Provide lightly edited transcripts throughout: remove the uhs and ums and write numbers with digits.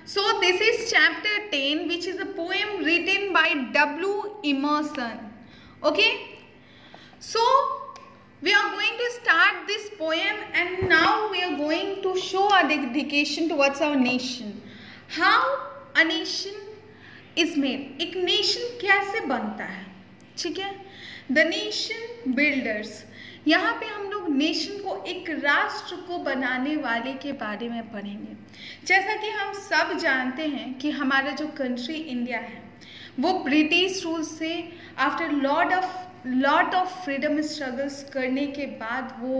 So this is chapter 10, which is a poem written by W. Emerson. Okay. So we are going to start this poem, and now we are going to show our dedication towards our nation. How a nation is made. एक nation कैसे बनता है, ठीक है? The nation builders. यहाँ पे हम लोग नेशन को, एक राष्ट्र को बनाने वाले के बारे में पढ़ेंगे। जैसा कि हम सब जानते हैं कि हमारा जो कंट्री इंडिया है वो ब्रिटिश रूल से after lot of freedom struggles करने के बाद वो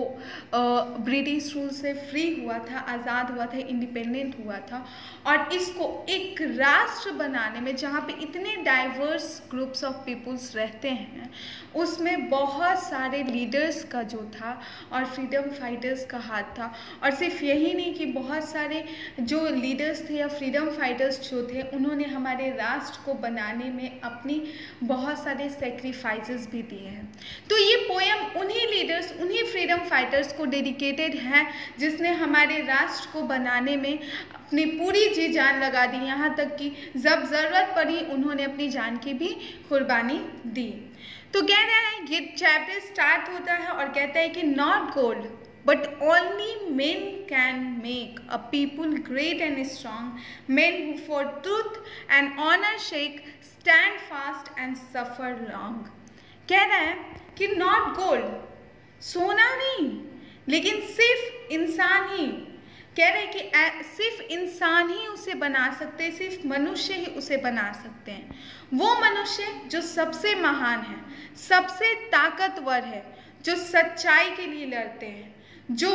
ब्रिटिश रूल से फ्री हुआ था, आज़ाद हुआ था, इंडिपेंडेंट हुआ था। और इसको एक राष्ट्र बनाने में, जहाँ पे इतने डाइवर्स ग्रुप्स ऑफ पीपल्स रहते हैं, उसमें बहुत सारे लीडर्स का जो था और फ्रीडम फाइटर्स का हाथ था। और सिर्फ यही नहीं कि बहुत सारे जो लीडर्स थे या फ्रीडम फाइटर्स जो थे, उन्होंने हमारे राष्ट्र को बनाने में अपनी बहुत सारे सेक्रीफाइसेस भी दिए हैं। तो ये पोएम उन्हीं लीडर्स, उन्हीं फ्रीडम फाइटर्स को डेडिकेटेड है जिसने हमारे राष्ट्र को बनाने में अपनी पूरी जी जान लगा दी, यहाँ तक कि जब ज़रूरत पड़ी उन्होंने अपनी जान की भी कुर्बानी दी। तो कह रहा है, ये चैप्टर स्टार्ट होता है और कहता है कि not gold but only men can make a people great and strong, men who for truth and honor shake, stand fast and suffer long. कह रहा है कि नॉट गोल्ड, सोना नहीं, लेकिन सिर्फ इंसान ही। कह रहे हैं कि सिर्फ इंसान ही उसे बना सकते हैं, सिर्फ मनुष्य ही उसे बना सकते हैं। वो मनुष्य जो सबसे महान है, सबसे ताकतवर है, जो सच्चाई के लिए लड़ते हैं, जो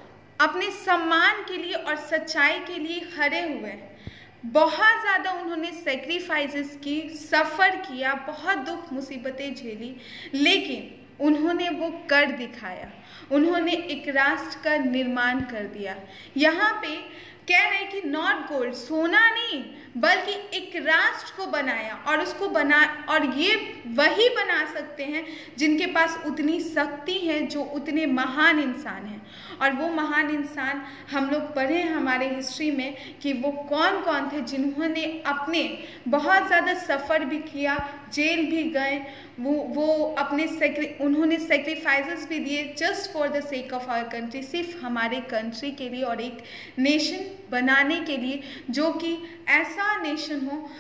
अपने सम्मान के लिए और सच्चाई के लिए खड़े हुए हैं। बहुत ज़्यादा उन्होंने सेक्रीफाइसेस की, सफ़र किया, बहुत दुख मुसीबतें झेली, लेकिन उन्होंने वो कर दिखाया। उन्होंने एक राष्ट्र का निर्माण कर दिया। यहाँ पे कह रहे कि नॉट गोल्ड, सोना नहीं, बल्कि एक राष्ट्र को बनाया। और उसको और ये वही बना सकते हैं जिनके पास उतनी शक्ति है, जो उतने महान इंसान हैं। और वो महान इंसान हम लोग पढ़े हमारे हिस्ट्री में कि वो कौन कौन थे, जिन्होंने अपने बहुत ज़्यादा सफ़र भी किया, जेल भी गए, वो अपने उन्होंने सेक्रीफाइसेस भी दिए just for the sake of our country, सिर्फ हमारे कंट्री के लिए और एक नेशन बनाने के लिए, जो कि ऐसा नेशन हो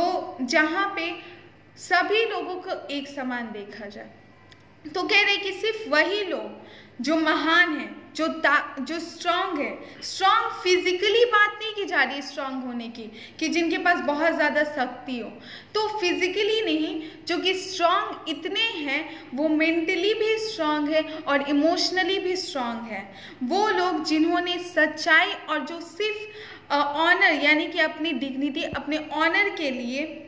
जहाँ पे सभी लोगों को एक समान देखा जाए। तो कह रहे कि सिर्फ वही लोग जो महान हैं, जो स्ट्रांग है, स्ट्रांग फिजिकली बात नहीं की जा रही स्ट्रांग होने की, कि जिनके पास बहुत ज़्यादा शक्ति हो, तो फिजिकली नहीं, जो कि स्ट्रांग इतने हैं, वो मेंटली भी स्ट्रांग है और इमोशनली भी स्ट्रांग है। वो लोग जिन्होंने सच्चाई और जो सिर्फ ऑनर, यानी कि अपनी डिग्निटी, अपने ऑनर के लिए,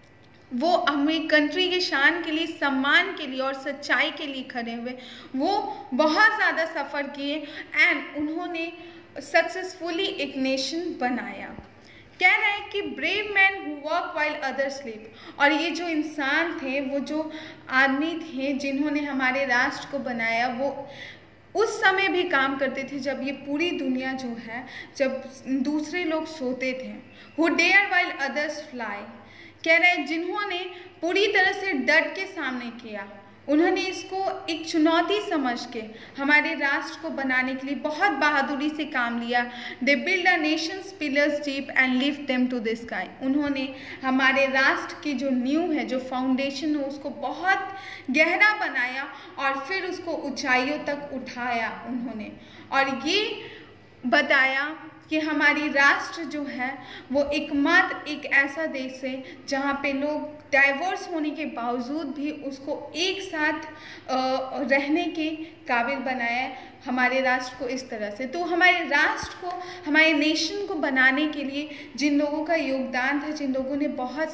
वो हमें कंट्री के शान के लिए, सम्मान के लिए और सच्चाई के लिए खड़े हुए, वो बहुत ज़्यादा सफ़र किए एंड उन्होंने सक्सेसफुली एक नेशन बनाया। कह रहे हैं कि brave man who work while other sleep. और ये जो इंसान थे, वो जो आदमी थे जिन्होंने हमारे राष्ट्र को बनाया, वो उस समय भी काम करते थे जब ये पूरी दुनिया जो है, जब दूसरे लोग सोते थे। Who dare while others fly. कह रहे हैं जिन्होंने पूरी तरह से डट के सामने किया, उन्होंने इसको एक चुनौती समझ के हमारे राष्ट्र को बनाने के लिए बहुत बहादुरी से काम लिया। They build a nations pillars deep and lift them to the sky. उन्होंने हमारे राष्ट्र की जो नींव है, जो फाउंडेशन है, उसको बहुत गहरा बनाया और फिर उसको ऊंचाइयों तक उठाया उन्होंने। और ये बताया कि हमारी राष्ट्र जो है वो एकमात्र एक ऐसा देश है जहाँ पे लोग डाइवर्स होने के बावजूद भी उसको एक साथ रहने के काबिल बनाया हमारे राष्ट्र को इस तरह से। तो हमारे राष्ट्र को, हमारे नेशन को बनाने के लिए जिन लोगों का योगदान था, जिन लोगों ने बहुत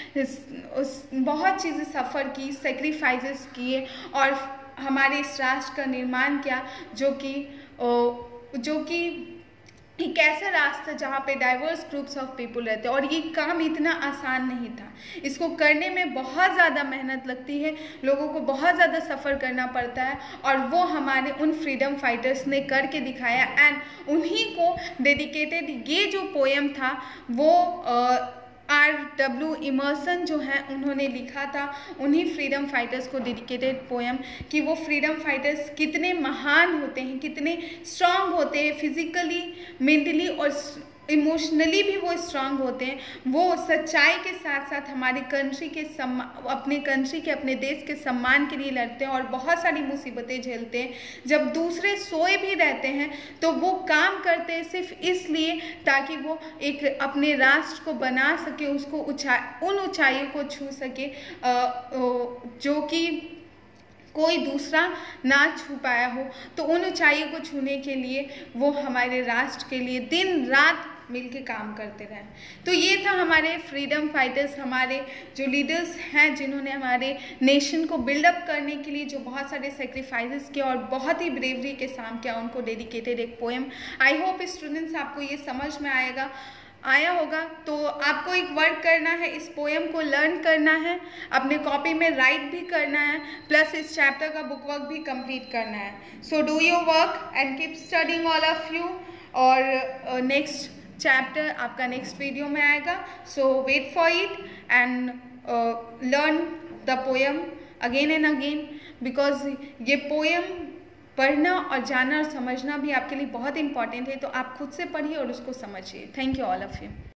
चीज़ें सफ़र की, सेक्रीफाइसेस किए और हमारे इस राष्ट्र का निर्माण किया, जो कि एक ऐसा रास्ता जहाँ पे डाइवर्स ग्रुप्स ऑफ पीपल रहते हैं, और ये काम इतना आसान नहीं था। इसको करने में बहुत ज़्यादा मेहनत लगती है, लोगों को बहुत ज़्यादा सफ़र करना पड़ता है, और वो हमारे उन फ्रीडम फाइटर्स ने करके दिखाया। एंड उन्हीं को डेडिकेटेड ये जो पोएम था वो R.W. इमर्सन जो हैं उन्होंने लिखा था, उन्हीं फ्रीडम फाइटर्स को डेडिकेटेड पोएम, कि वो फ्रीडम फाइटर्स कितने महान होते हैं, कितने स्ट्रांग होते हैं, फिजिकली, मेंटली और इमोशनली भी वो स्ट्रांग होते हैं। वो सच्चाई के साथ साथ हमारे कंट्री के अपने देश के सम्मान के लिए लड़ते हैं और बहुत सारी मुसीबतें झेलते हैं। जब दूसरे सोए भी रहते हैं तो वो काम करते हैं सिर्फ इसलिए ताकि वो एक अपने राष्ट्र को बना सके, उसको उन ऊंचाइयों को छू सके जो कि कोई दूसरा ना छू पाया हो। तो उन ऊंचाइयों को छूने के लिए वो हमारे राष्ट्र के लिए दिन रात मिलके काम करते रहे। तो ये था हमारे फ्रीडम फाइटर्स, हमारे जो लीडर्स हैं जिन्होंने हमारे नेशन को बिल्डअप करने के लिए जो बहुत सारे सेक्रीफाइसेस किए और बहुत ही ब्रेवरी के साथ किया, उनको डेडिकेटेड एक पोएम। आई होप स्टूडेंट्स आपको ये समझ में आया होगा। तो आपको एक वर्क करना है, इस पोएम को लर्न करना है, अपने कॉपी में राइट भी करना है, प्लस इस चैप्टर का बुक वर्क भी कंप्लीट करना है। So do your work and keep studying all of you. और नेक्स्ट चैप्टर आपका नेक्स्ट वीडियो में आएगा, so wait for it and learn the poem again and again, because ये पोएम पढ़ना और जानना और समझना भी आपके लिए बहुत इंपॉर्टेंट है। तो आप खुद से पढ़िए और उसको समझिए। Thank you all of you.